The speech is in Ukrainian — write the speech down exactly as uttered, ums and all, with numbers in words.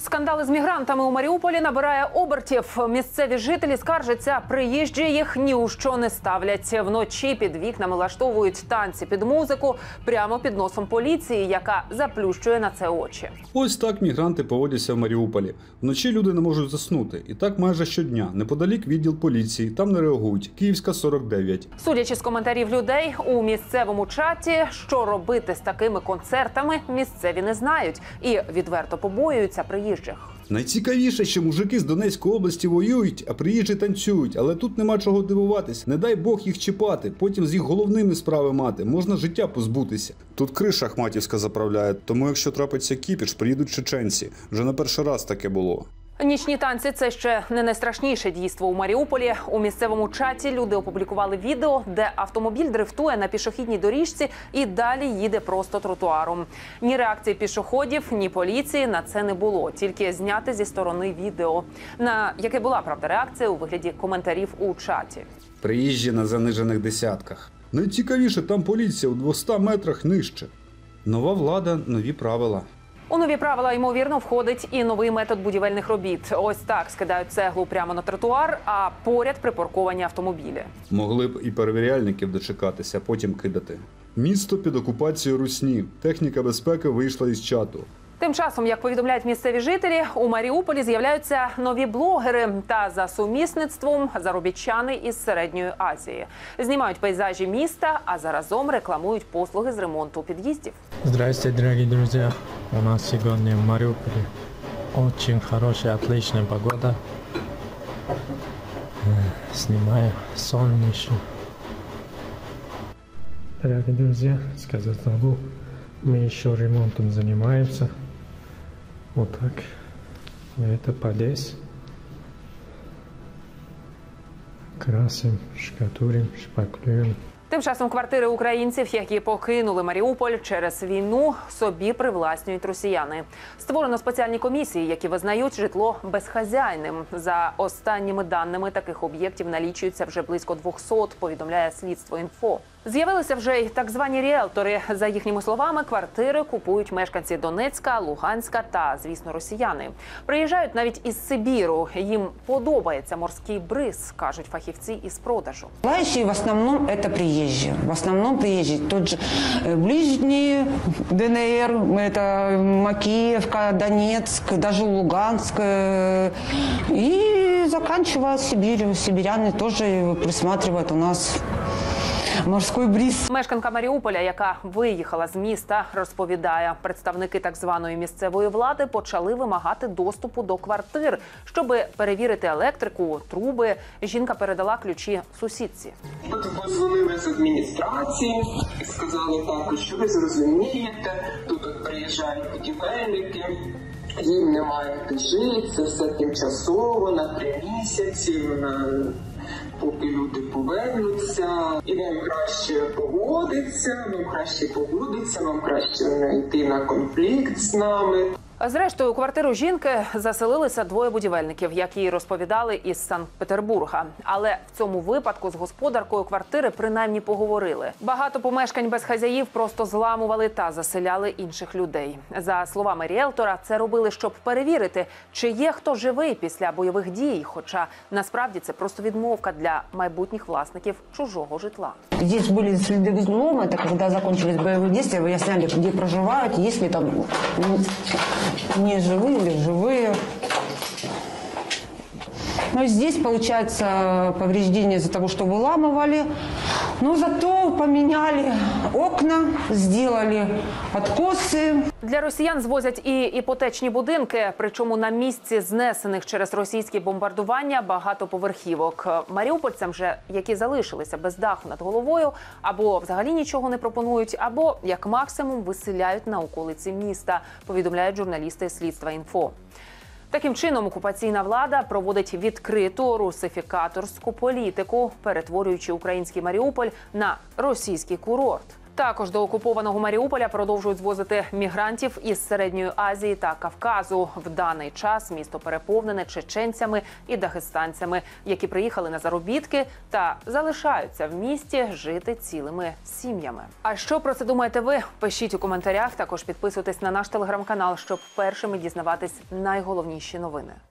Скандали з мігрантами у Маріуполі набирає обертів. Місцеві жителі скаржаться, приїжджі їх ні у що не ставлять. Вночі під вікнами влаштовують танці під музику прямо під носом поліції, яка заплющує на це очі. Ось так мігранти поводяться в Маріуполі. Вночі люди не можуть заснути. І так майже щодня. Неподалік відділ поліції, там не реагують. Київська, сорок дев'ять. Судячи з коментарів людей у місцевому чаті, що робити з такими концертами, місцеві не знають. І відверто побоюються приїжджих. Найцікавіше, що мужики з Донецької області воюють, а приїжджі танцюють. Але тут нема чого дивуватись. Не дай Бог їх чіпати, потім з їх головними справи мати. Можна життя позбутися. Тут криша Ахматівська заправляє, тому якщо трапиться кіпіш, приїдуть чеченці. Вже не перший раз таке було. Нічні танці – це ще не найстрашніше дійство у Маріуполі. У місцевому чаті люди опублікували відео, де автомобіль дрифтує на пішохідній доріжці і далі їде просто тротуаром. Ні реакції пішоходів, ні поліції на це не було. Тільки зняти зі сторони відео. На яке була, правда, реакція у вигляді коментарів у чаті. Приїжджі на занижених десятках. Найцікавіше, там поліція у двохстах метрах нижче. Нова влада, нові правила. У нові правила, ймовірно, входить і новий метод будівельних робіт. Ось так скидають цеглу прямо на тротуар, а поряд припарковані автомобілі. Могли б і перевіряльників дочекатися, а потім кидати. Місто під окупацією русні. Техніка безпеки вийшла із чату. Тим часом, як повідомляють місцеві жителі, у Маріуполі з'являються нові блогери та за сумісництвом заробітчани із Середньої Азії. Знімають пейзажі міста, а заразом рекламують послуги з ремонту під'їздів. Здравствуйте, дорогие друзья! У нас сегодня в Мариуполе очень хорошая, отличная погода. Снимаю солнечную. Дорогие друзья, сказать забыл, мы еще ремонтом занимаемся. Вот так. Мы это полез. Красим, шкатурим, шпаклюем. Тим часом квартири українців, які покинули Маріуполь через війну, собі привласнюють росіяни. Створено спеціальні комісії, які визнають житло безхазяйним. За останніми даними, таких об'єктів налічується вже близько двохсот, повідомляє Слідство.Інфо. З'явилися вже й так звані ріелтори. За їхніми словами, квартири купують мешканці Донецька, Луганська та, звісно, росіяни. Приїжджають навіть із Сибіру. Їм подобається морський бриз, кажуть фахівці із продажу. Желающие в основном это приезжие. В основном приезжие. Тот же ближний ДНР, это Макеевка, Донецк, даже Луганск. И заканчивая Сибирью. Сибиряне тоже присматривают у нас морський бриз. Мешканка Маріуполя, яка виїхала з міста, розповідає, представники так званої місцевої влади почали вимагати доступу до квартир. Щоб перевірити електрику, труби, жінка передала ключі сусідці. Потім подзвонили з адміністрації і сказали також, що ви зрозумієте, тут от приїжджають будівельники, їм немає де жити, це все тимчасово, на три місяці, на... поки люди повернуться, і вам краще погодиться, вам краще погодиться, вам краще не йти на конфлікт з нами. Зрештою, у квартиру жінки заселилися двоє будівельників, як їй розповідали, із Санкт-Петербурга. Але в цьому випадку з господаркою квартири принаймні поговорили. Багато помешкань без хазяїв просто зламували та заселяли інших людей. За словами ріелтора, це робили, щоб перевірити, чи є хто живий після бойових дій. Хоча насправді це просто відмовка для майбутніх власників чужого житла. Здесь были следы взлома, это когда закончились боевые действия, выясняли, где проживают, есть ли там не живые или живые. Но здесь, получается, повреждение из-за того, что выламывали. Но зато поменяли окна, сделали откосы. Для росіян звозять і іпотечні будинки, причому на місці знесених через російські бомбардування багатоповерхівок. Маріупольцям же, які залишилися без даху над головою, або взагалі нічого не пропонують, або, як максимум, виселяють на околиці міста, повідомляють журналісти Слідства.Інфо. Таким чином, окупаційна влада проводить відкриту русифікаторську політику, перетворюючи український Маріуполь на російський курорт. Також до окупованого Маріуполя продовжують звозити мігрантів із Середньої Азії та Кавказу. В даний час місто переповнене чеченцями і дагестанцями, які приїхали на заробітки та залишаються в місті жити цілими сім'ями. А що про це думаєте ви? Пишіть у коментарях. Також підписуйтесь на наш телеграм-канал, щоб першими дізнаватись найголовніші новини.